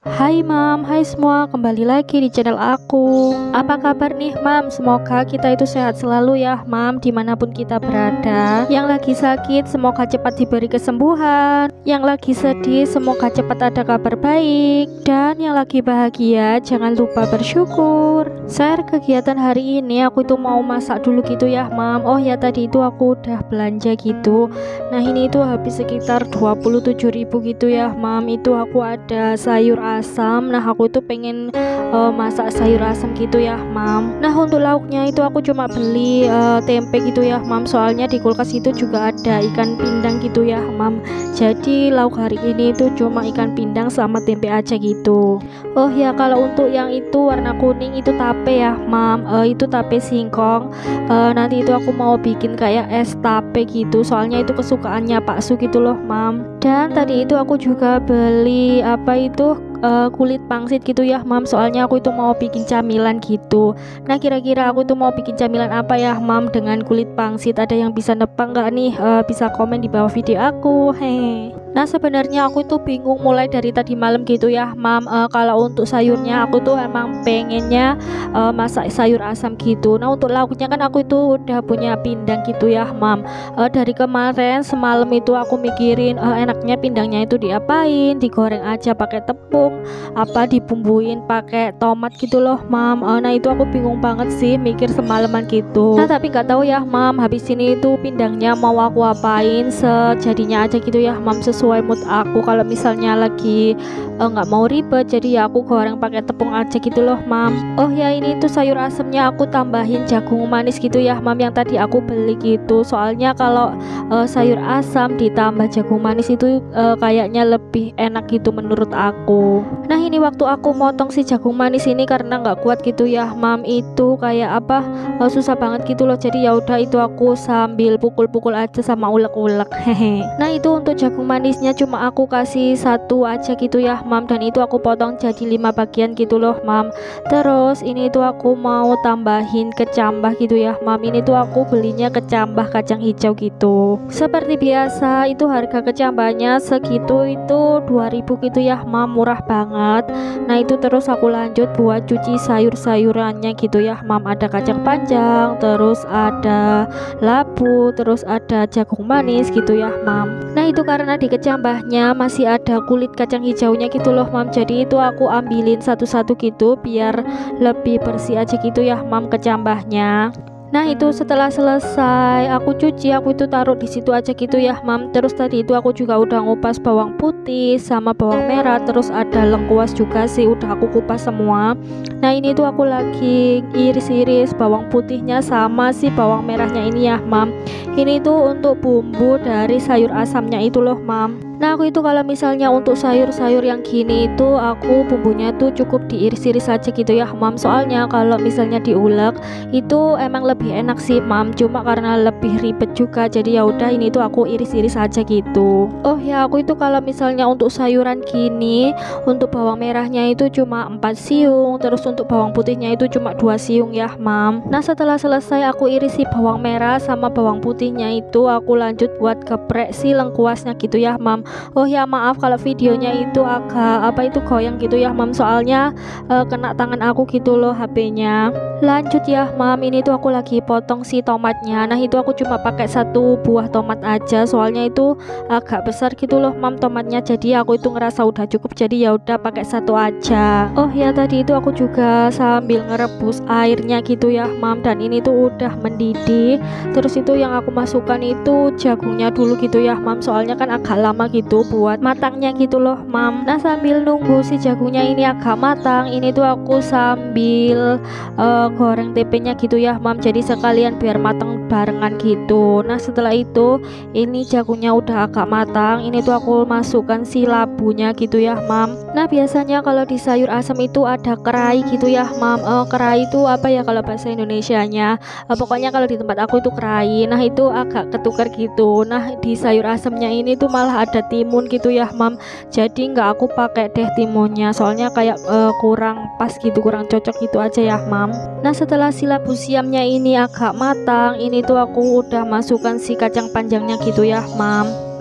Hai Mam, hai semua, kembali lagi di channel aku. Apa kabar nih Mam? Semoga kita itu sehat selalu ya Mam, dimanapun kita berada. Yang lagi sakit, semoga cepat diberi kesembuhan. Yang lagi sedih, semoga cepat ada kabar baik. Dan yang lagi bahagia, jangan lupa bersyukur. Share kegiatan hari ini, aku itu mau masak dulu gitu ya Mam. Oh ya, tadi itu aku udah belanja gitu. Nah ini itu habis sekitar 27.000 gitu ya Mam. Itu aku ada sayur asam. Nah aku itu pengen masak sayur asam gitu ya Mam. Nah untuk lauknya itu aku cuma beli tempe gitu ya Mam. Soalnya di kulkas itu juga ada ikan pindang gitu ya Mam. Jadi lauk hari ini itu cuma ikan pindang sama tempe aja gitu. Oh ya, kalau untuk yang itu warna kuning itu tape ya Mam. Itu tape singkong. Nanti itu aku mau bikin kayak es tape gitu. Soalnya itu kesukaannya Pak Su gitu loh Mam. Dan tadi itu aku juga beli apa itu kulit pangsit gitu ya Mam. Soalnya aku itu mau bikin camilan gitu. Nah kira-kira aku itu mau bikin camilan apa ya Mam dengan kulit pangsit? Ada yang bisa nebak nggak nih? Bisa komen di bawah video aku. Hehe. Nah sebenarnya aku itu bingung mulai dari tadi malam gitu ya Mam. Kalau untuk sayurnya aku tuh emang pengennya masak sayur asam gitu. Nah untuk lauknya kan aku itu udah punya pindang gitu ya Mam. Dari kemarin semalam itu aku mikirin enaknya pindangnya itu diapain, digoreng aja pakai tepung, apa dibumbuin pakai tomat gitu loh Mam. Nah itu aku bingung banget sih mikir semalaman gitu. Nah tapi nggak tahu ya Mam, habis ini itu pindangnya mau aku apain sejadinya aja gitu ya Mam, sesuai mood aku. Kalau misalnya lagi nggak mau ribet, jadi ya aku goreng pakai tepung aja gitu loh Mam. Oh ya ini tuh sayur asemnya aku tambahin jagung manis gitu ya Mam, yang tadi aku beli gitu. Soalnya kalau sayur asam ditambah jagung manis itu kayaknya lebih enak gitu menurut aku. Nah ini waktu aku motong si jagung manis ini karena nggak kuat gitu ya Mam, itu kayak apa susah banget gitu loh. Jadi ya udah itu aku sambil pukul-pukul aja sama ulek-ulek. Hehe. Nah itu untuk jagung manisnya cuma aku kasih satu aja gitu ya Mam, dan itu aku potong jadi 5 bagian gitu loh Mam. Terus ini tuh aku mau tambahin kecambah gitu ya Mam. Ini tuh aku belinya kecambah kacang hijau gitu. Seperti biasa itu harga kecambahnya segitu, itu 2000 gitu ya Mam, murah banget. Nah itu terus aku lanjut buat cuci sayur-sayurannya gitu ya Mam. Ada kacang panjang, terus ada labu, terus ada jagung manis gitu ya Mam. Nah itu karena di kecambahnya masih ada kulit kacang hijaunya gitu loh Mam. Jadi itu aku ambilin satu-satu gitu biar lebih bersih aja gitu ya Mam kecambahnya. Nah itu setelah selesai aku cuci, aku itu taruh di situ aja gitu ya Mam. Terus tadi itu aku juga udah ngupas bawang putih sama bawang merah, terus ada lengkuas juga sih udah aku kupas semua. Nah ini tuh aku lagi iris-iris bawang putihnya sama si bawang merahnya ini ya Mam. Ini tuh untuk bumbu dari sayur asamnya itu loh Mam. Nah aku itu kalau misalnya untuk sayur-sayur yang gini itu aku bumbunya tuh cukup diiris-iris aja gitu ya Mam. Soalnya kalau misalnya diulek itu emang lebih enak sih Mam, cuma karena lebih ribet juga jadi ya udah ini tuh aku iris-iris aja gitu. Oh ya aku itu kalau misalnya untuk sayuran gini, untuk bawang merahnya itu cuma 4 siung, terus untuk bawang putihnya itu cuma 2 siung ya Mam. Nah setelah selesai aku irisi bawang merah sama bawang putihnya itu aku lanjut buat geprek si lengkuasnya gitu ya Mam. Oh ya maaf kalau videonya itu agak apa itu goyang gitu ya Mam, soalnya kena tangan aku gitu loh HP-nya. Lanjut ya Mam, ini tuh aku lagi potong si tomatnya. Nah itu aku cuma pakai satu buah tomat aja, soalnya itu agak besar gitu loh Mam tomatnya. Jadi aku itu ngerasa udah cukup, jadi ya udah pakai satu aja. Oh ya tadi itu aku juga sambil ngerebus airnya gitu ya Mam, dan ini tuh udah mendidih. Terus itu yang aku masukkan itu jagungnya dulu gitu ya Mam, soalnya kan agak lama gitu buat matangnya gitu loh Mam. Nah sambil nunggu si jagungnya ini agak matang, ini tuh aku sambil goreng tempenya gitu ya Mam, jadi sekalian biar matang barengan gitu. Nah setelah itu ini jagungnya udah agak matang, ini tuh aku masukkan si labunya gitu ya Mam. Nah biasanya kalau di sayur asam itu ada kerai gitu ya Mam. Kerai itu apa ya kalau bahasa Indonesianya, pokoknya kalau di tempat aku itu kerai. Nah itu agak ketukar gitu. Nah di sayur asamnya ini tuh malah ada timun gitu ya Mam, jadi nggak aku pakai deh timunnya, soalnya kayak kurang pas gitu, kurang cocok gitu aja ya Mam. Nah setelah si labu siamnya ini agak matang, ini tuh aku udah masukkan si kacang panjangnya gitu ya Mam.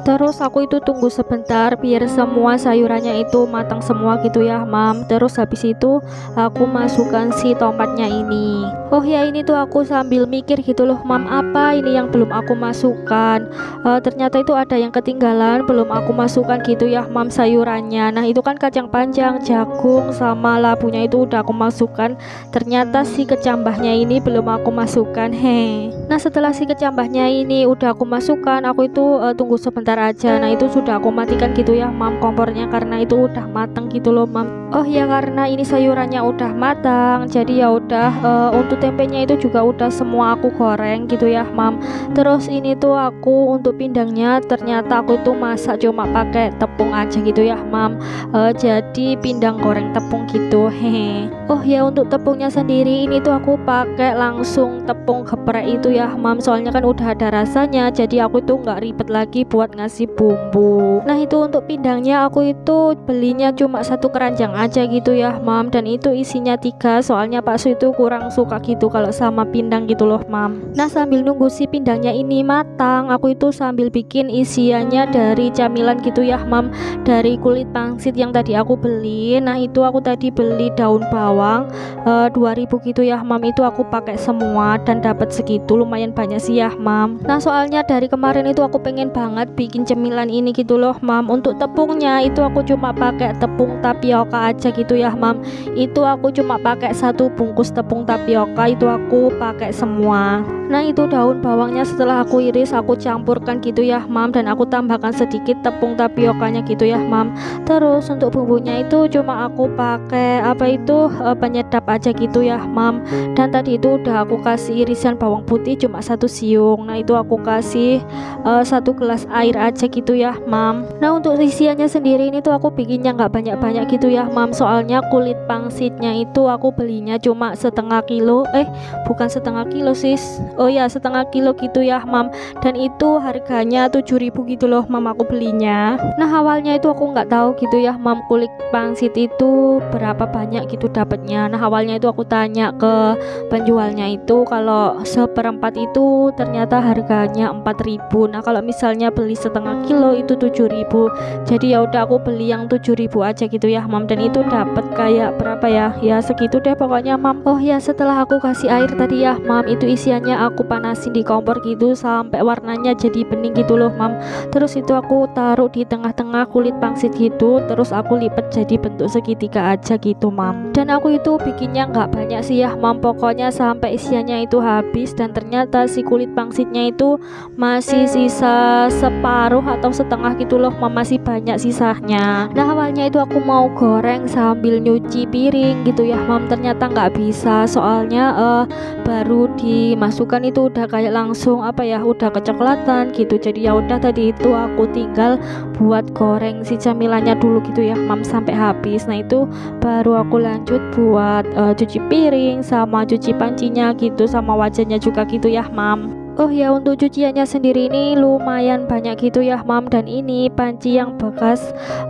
Terus aku itu tunggu sebentar biar semua sayurannya itu matang semua gitu ya mam. Terus habis itu aku masukkan si tomatnya ini. Oh ya, ini tuh aku sambil mikir gitu loh mam, apa ini yang belum aku masukkan. Ternyata itu ada yang ketinggalan belum aku masukkan gitu ya mam, sayurannya. Nah itu kan kacang panjang, jagung sama labunya itu udah aku masukkan. Ternyata si kecambahnya ini belum aku masukkan. Nah setelah si kecambahnya ini udah aku masukkan, aku itu tunggu sebentar aja. Nah itu sudah aku matikan gitu ya mam kompornya, karena itu udah matang gitu loh mam. Oh ya, karena ini sayurannya udah matang, jadi ya udah untuk tempenya itu juga udah semua aku goreng gitu ya mam. Terus ini tuh aku untuk pindangnya ternyata aku itu masak cuma pakai tepung aja gitu ya mam. Jadi pindang goreng tepung gitu. Oh ya, untuk tepungnya sendiri ini tuh aku pakai langsung tepung geprek itu ya mam, soalnya kan udah ada rasanya, jadi aku itu nggak ribet lagi buat ngasih bumbu. Nah itu untuk pindangnya aku itu belinya cuma satu keranjang aja gitu ya mam, dan itu isinya 3, soalnya Pak Su itu kurang suka gitu kalau sama pindang gitu loh mam. Nah sambil nunggu si pindangnya ini matang, aku itu sambil bikin isiannya dari camilan gitu ya mam, dari kulit pangsit yang tadi aku beli. Nah itu aku tadi beli daun bawang 2000 gitu ya mam, itu aku pakai semua dan dapat segitu, lumayan banyak sih ya mam. Nah soalnya dari kemarin itu aku pengen banget bikin cemilan ini gitu loh mam. Untuk tepungnya itu aku cuma pakai tepung tapioka aja gitu ya mam, itu aku cuma pakai 1 bungkus tepung tapioka, itu aku pakai semua. Nah itu daun bawangnya setelah aku iris aku campurkan gitu ya mam, dan aku tambahkan sedikit tepung tapiokanya gitu ya mam. Terus untuk bumbunya itu cuma aku pakai penyedap aja gitu ya mam, dan tadi itu udah aku kasih irisan bawang putih cuma 1 siung. Nah itu aku kasih 1 gelas air aja gitu ya mam. Nah untuk isiannya sendiri ini tuh aku bikinnya nggak banyak-banyak gitu ya mam, soalnya kulit pangsitnya itu aku belinya cuma setengah kilo, bukan setengah kilo sis, oh ya setengah kilo gitu ya mam, dan itu harganya 7.000 gitu loh mam aku belinya. Nah awalnya itu aku nggak tahu gitu ya mam kulit pangsit itu berapa banyak gitu dapatnya. Nah awalnya itu aku tanya ke penjualnya itu kalau seperempat itu ternyata harganya 4.000. Nah kalau misalnya beli setengah kilo itu 7.000, jadi ya udah aku beli yang 7.000 aja gitu ya mam, dan itu dapat kayak berapa ya segitu deh pokoknya mam. Oh ya, setelah aku kasih air tadi ya mam, itu isiannya aku panasin di kompor gitu sampai warnanya jadi bening gitu loh mam. Terus itu aku taruh di tengah-tengah kulit pangsit gitu, terus aku lipat jadi bentuk segitiga aja gitu mam. Dan aku itu bikinnya nggak banyak sih ya mam, pokoknya sampai isiannya itu habis, dan ternyata si kulit pangsitnya itu masih sisa separuh atau setengah gitu loh mam, masih banyak sisanya. Nah awalnya itu aku mau goreng sambil nyuci piring gitu ya mam, ternyata nggak bisa, soalnya baru dimasukkan itu udah kayak langsung udah kecoklatan gitu. Jadi ya udah tadi itu aku tinggal buat goreng si camilannya dulu gitu ya mam sampai habis. Nah itu baru aku lanjut buat cuci piring sama cuci pancinya gitu, sama wajannya juga gitu ya mam. Oh ya, untuk cuciannya sendiri ini lumayan banyak gitu ya mam, dan ini panci yang bekas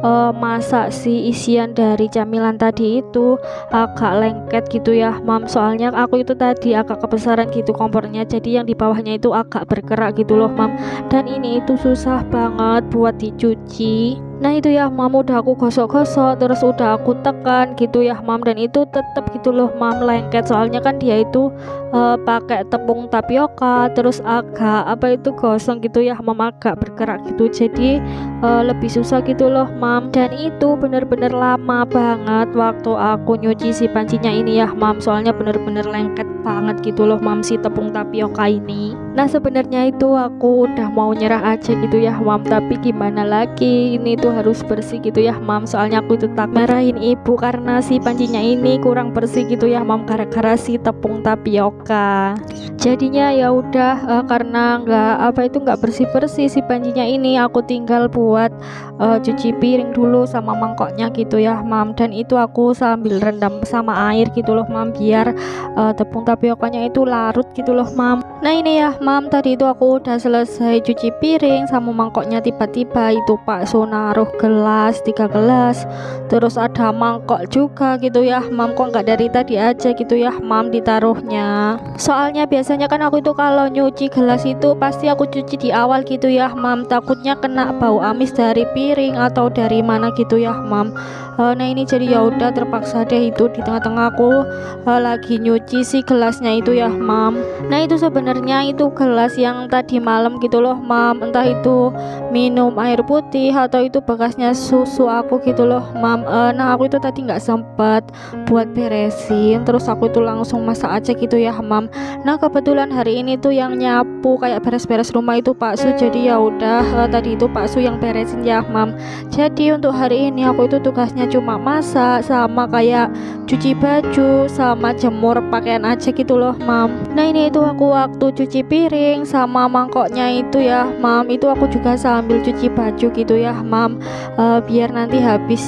masak si isian dari camilan tadi itu agak lengket gitu ya mam, soalnya aku itu tadi agak kebesaran gitu kompornya, jadi yang di bawahnya itu agak bergerak gitu loh mam, dan ini itu susah banget buat dicuci. Nah itu ya mam, udah aku gosok-gosok terus udah aku tekan gitu ya mam, dan itu tetap gitu loh mam lengket, soalnya kan dia itu pakai tepung tapioka, terus agak gosong gitu ya mam, agak bergerak gitu, jadi lebih susah gitu loh mam. Dan itu bener-bener lama banget waktu aku nyuci si pancinya ini ya mam, soalnya bener-bener lengket banget gitu loh mam si tepung tapioka ini. Nah sebenarnya itu aku udah mau nyerah aja gitu ya mam, tapi gimana lagi, ini tuh harus bersih gitu ya mam, soalnya aku itu tak marahin ibu karena si pancinya ini kurang bersih gitu ya mam, gara-gara si tepung tapioka. Jadinya ya udah karena nggak bersih-bersih si pancinya ini, aku tinggal buat cuci piring dulu sama mangkoknya gitu ya mam, dan itu aku sambil rendam sama air gitu loh mam, biar tepung tapiokanya itu larut gitu loh mam. Nah ini ya mam, tadi itu aku udah selesai cuci piring sama mangkoknya, tiba-tiba itu Pak Su naruh gelas 3 gelas, terus ada mangkok juga gitu ya mam, kok nggak dari tadi aja gitu ya mam ditaruhnya. Soalnya biasanya biasanya kan aku itu kalau nyuci gelas itu pasti aku cuci di awal gitu ya mam, takutnya kena bau amis dari piring atau dari mana gitu ya mam. Nah ini jadi ya udah terpaksa deh itu di tengah-tengah aku lagi nyuci si gelasnya itu ya mam. Nah itu sebenarnya itu gelas yang tadi malam gitu loh mam, entah itu minum air putih atau itu bekasnya susu aku gitu loh mam. Nah aku itu tadi nggak sempet buat beresin, terus aku itu langsung masak aja gitu ya mam. Nah kebetulan hari ini tuh yang nyapu kayak beres-beres rumah itu Pak Su, jadi ya udah tadi itu Pak Su yang beresin ya mam. Jadi untuk hari ini aku itu tugasnya cuma masak sama kayak cuci baju sama jemur pakaian aja gitu loh mam. Nah ini itu aku waktu cuci piring sama mangkoknya itu ya mam, itu aku juga sambil cuci baju gitu ya mam. Biar nanti habis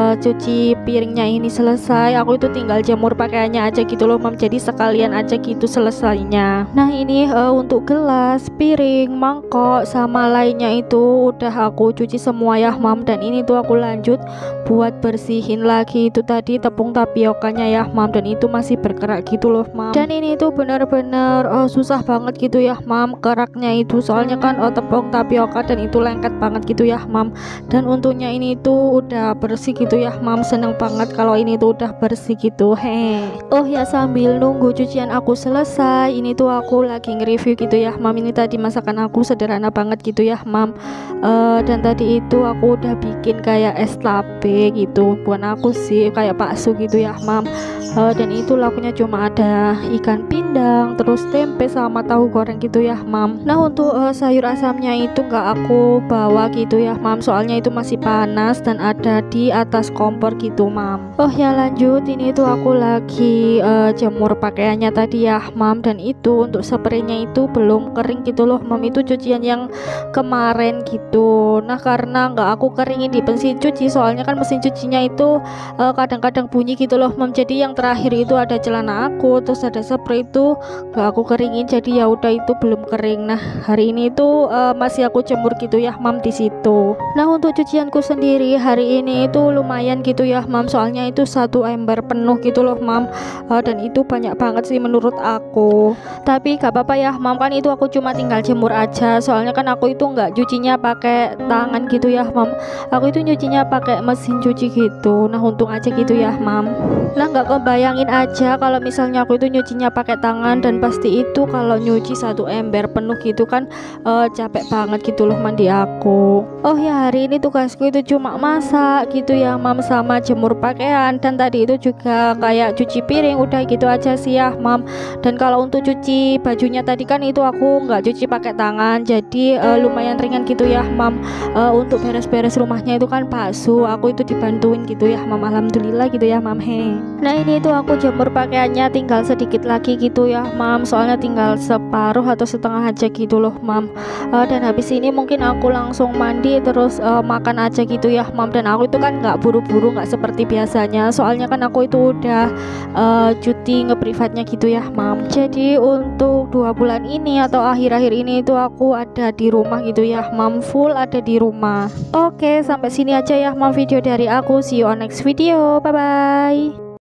cuci piringnya ini selesai, aku itu tinggal jemur pakaiannya aja gitu loh mam, jadi sekalian aja gitu selesainya. Nah ini untuk gelas, piring, mangkok sama lainnya itu udah aku cuci semua ya mam, dan ini tuh aku lanjut buat bersihin lagi itu tadi tepung tapiokanya ya mam, dan itu masih berkerak gitu loh mam. Dan ini tuh bener-bener susah banget gitu ya mam keraknya itu, soalnya kan tepung tapioka dan itu lengket banget gitu ya mam. Dan untungnya ini tuh udah bersih gitu ya mam, seneng banget kalau ini tuh udah bersih gitu. Oh ya sambil nunggu cucian aku selesai, ini tuh aku lagi nge-review gitu ya mam. Ini tadi masakan aku sederhana banget gitu ya mam. Dan tadi itu aku udah bikin kayak es tape gitu, bukan aku sih, kayak bakso gitu ya mam. Dan itu lauknya cuma ada ikan pindang, terus tempe sama tahu goreng gitu ya mam. Nah untuk sayur asamnya itu nggak aku bawa gitu ya mam, soalnya itu masih panas dan ada di atas kompor gitu mam. Oh ya lanjut, ini tuh aku lagi jemur pakaiannya tadi ya mam, dan itu untuk spraynya itu belum kering gitu loh mam, itu cucian yang kemarin gitu. Nah karena nggak aku keringin di mesin cuci, soalnya kan mesin cucinya itu kadang-kadang bunyi gitu loh mam, jadi yang terakhir itu ada celana aku terus ada spray itu nggak aku keringin, jadi ya udah itu belum kering. Nah hari ini itu masih aku jemur gitu ya mam di situ. Nah untuk cucianku sendiri hari ini itu lumayan gitu ya mam, soalnya itu satu ember penuh gitu loh mam. Dan itu banyak banget sih menurut aku, tapi gak apa-apa ya mam, kan itu aku cuma tinggal jemur aja, soalnya kan aku itu nggak cucinya pakai tangan gitu ya mam, aku itu nyucinya pakai mesin cuci gitu. Nah untung aja gitu ya mam. Nah nggak kebayangin aja kalau misalnya aku itu nyucinya pakai tangan, dan pasti itu kalau nyuci satu ember penuh gitu kan capek banget gitu loh mandi aku. Oh ya hari ini tugasku itu cuma masak gitu ya mam, sama jemur pakaian, dan tadi itu juga kayak cuci piring, udah gitu aja sih ya mam. Dan kalau untuk cuci bajunya tadi kan itu aku nggak cuci pakai tangan, jadi lumayan ringan gitu ya mam. Untuk beres-beres rumahnya itu kan Pak Su, aku itu dibantuin gitu ya mam, alhamdulillah gitu ya mam. Nah ini itu aku jemur pakaiannya tinggal sedikit lagi gitu ya mam, soalnya tinggal separuh atau setengah aja gitu loh mam. Dan habis ini mungkin aku langsung mandi terus makan aja gitu ya mam. Dan aku itu kan nggak buru-buru, nggak seperti biasanya, soalnya kan aku itu udah cuti ngeprivatnya gitu ya mam. Jadi untuk 2 bulan ini atau akhir-akhir ini itu aku ada di rumah gitu ya mam, full ada di rumah. Oke sampai sini aja ya mam video dari aku, see you on next video, bye bye.